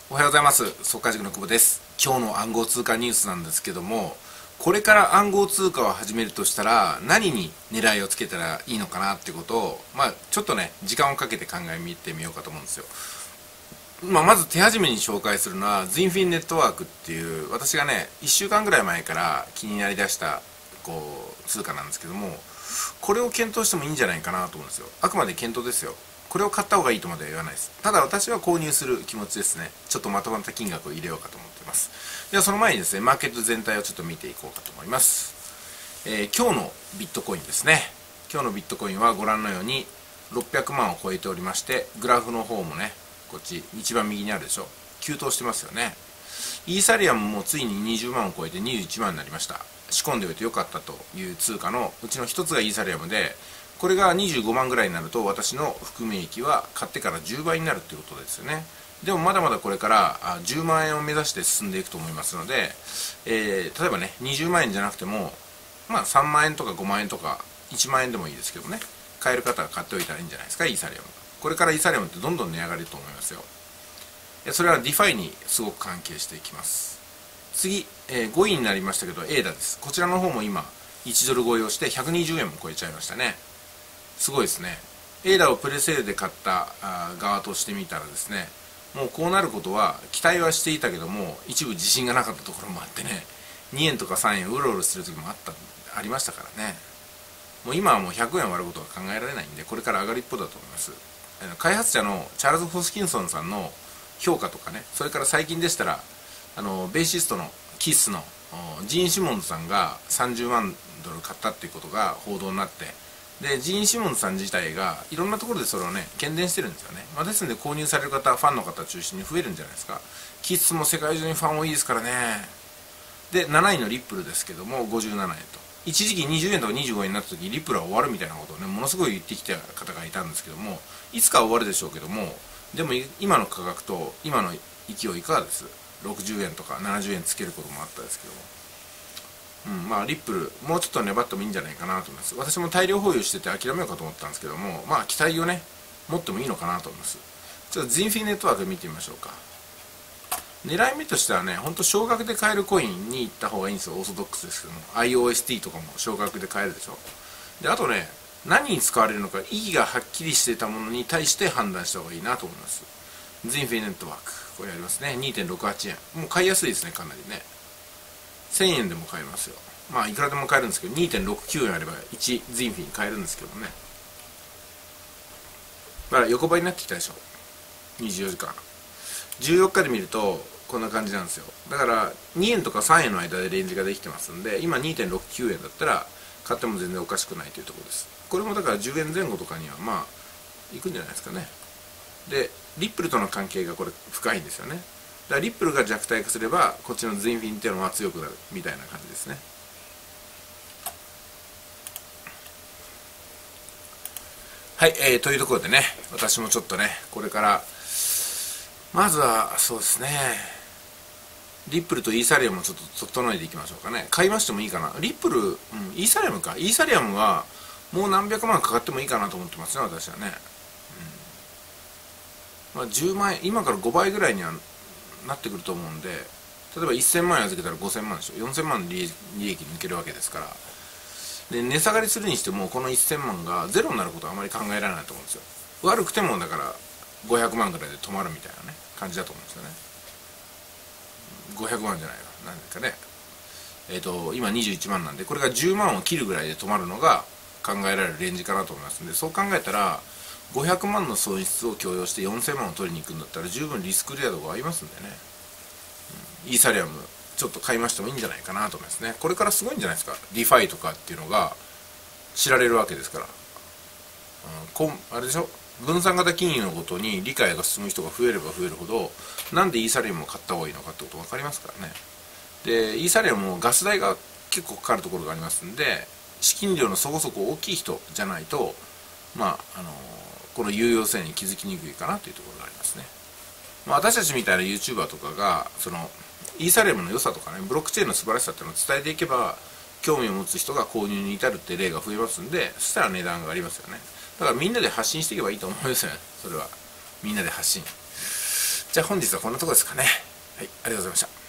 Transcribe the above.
おはようございます。速稼塾の久保です。今日の暗号通貨ニュースなんですけども、これから暗号通貨を始めるとしたら何に狙いをつけたらいいのかなっていうことを、ちょっとね時間をかけて考えてみようかと思うんですよ。まず手始めに紹介するのはズインフィンネットワークっていう、私がね1週間ぐらい前から気になりだした通貨なんですけども、これを検討してもいいんじゃないかなと思うんですよ。あくまで検討ですよ。これを買った方がいいとまでは言わないです。ただ私は購入する気持ちですね。ちょっとまとまった金額を入れようかと思っています。ではその前にですね、マーケット全体をちょっと見ていこうかと思います。今日のビットコインですね。今日のビットコインはご覧のように600万を超えておりまして、グラフの方もね、こっち一番右にあるでしょ、急騰してますよね。イーサリアムもついに20万を超えて21万になりました。仕込んでおいてよかったという通貨のうちの一つがイーサリアムで、これが25万ぐらいになると私の含み益は買ってから10倍になるということですよね。でもまだまだこれから10万円を目指して進んでいくと思いますので、例えばね20万円じゃなくても、3万円とか5万円とか1万円でもいいですけどね、買える方は買っておいたらいいんじゃないですか。イーサリアム、これからイーサリアムってどんどん値上がりと思いますよ。それはディファイにすごく関係していきます。次、5位になりましたけどエーダです。こちらの方も今1ドル超えをして120円も超えちゃいましたね。すごいですね。エーダをプレセールで買った側としてみたらですね、もうこうなることは期待はしていたけども、一部自信がなかったところもあってね、2円とか3円うろうろする時もありましたからね。もう今はもう100円割ることは考えられないんで、これから上がる一方だと思います。開発者のチャールズ・ホスキンソンさんの評価とかね、それから最近でしたらベーシストのキッスのジーン・シモンズさんが30万ドル買ったっていうことが報道になって、でジーン・シモンズさん自体がいろんなところでそれをね喧伝してるんですよね。ですので購入される方、ファンの方中心に増えるんじゃないですか。キッスも世界中にファン多いですからね。で7位のリップルですけども57円と、一時期20円とか25円になった時リップルは終わるみたいなことをねものすごい言ってきた方がいたんですけども、いつかは終わるでしょうけども、でも今の価格と今の勢いいかがです。60円とか70円つけることもあったですけども、リップルもうちょっと粘ってもいいんじゃないかなと思います。私も大量保有してて諦めようかと思ったんですけども、期待をね持ってもいいのかなと思います。ちょっとズインフィネットワーク見てみましょうか。狙い目としてはね、ほんと少額で買えるコインに行った方がいいんですよ。オーソドックスですけども IOST とかも少額で買えるでしょ。であとね、何に使われるのか意義がはっきりしていたものに対して判断した方がいいなと思います。ズインフィネットワーク、これありますね。 2.68 円、もう買いやすいですね。かなりね、1000円でも買えますよ。いくらでも買えるんですけど 2.69 円あれば1ズインフィに買えるんですけどね。横ばいになってきたでしょ。24時間14日で見るとこんな感じなんですよ。だから2円とか3円の間でレンジができてますんで、今 2.69 円だったら買っても全然おかしくないというところです。これもだから10円前後とかにはいくんじゃないですかね。でリップルとの関係がこれ深いんですよね。だからリップルが弱体化すればこっちのズインフィンっていうのは強くなるみたいな感じですね。はい、というところでね、私もちょっとねこれからまずはそうですね、リップルとイーサリアムをちょっと整えていきましょうかね。買いましてもいいかな。リップル、イーサリアムか。イーサリアムはもう何百万かかってもいいかなと思ってますね、私はね。10万円、今から5倍ぐらいにはなってくると思うんで、例えば1000万円預けたら5000万でしょ。4000万の利益抜けるわけですから。で値下がりするにしてもこの1000万がゼロになることはあまり考えられないと思うんですよ。悪くてもだから500万ぐらいで止まるみたいなね感じだと思うんですよね。500万じゃないわ、なんですかね。今21万なんで、これが10万を切るぐらいで止まるのが考えられるレンジかなと思いますんで、そう考えたら500万の損失を許容して4000万を取りに行くんだったら十分リスクレア度が合いますんでね、イーサリアムちょっと買いましてもいいんじゃないかなと思いますね。これからすごいんじゃないですか。ディファイとかっていうのが知られるわけですから、あれでしょ、分散型金融のことに理解が進む人が増えれば増えるほど、なんでイーサリアムを買った方がいいのかってこと分かりますからね。でイーサリアムもガス代が結構かかるところがありますんで、資金量のそこそこ大きい人じゃないとこの有用性に気づきにくいかなというところがありますね。私たちみたいな YouTuber とかがそのイーサリアムの良さとかね、ブロックチェーンの素晴らしさっていうのを伝えていけば、興味を持つ人が購入に至るって例が増えますんで、そしたら値段が上がりますよね。だからみんなで発信していけばいいと思うんですよね。それはみんなで発信じゃあ本日はこんなところですかね。はい、ありがとうございました。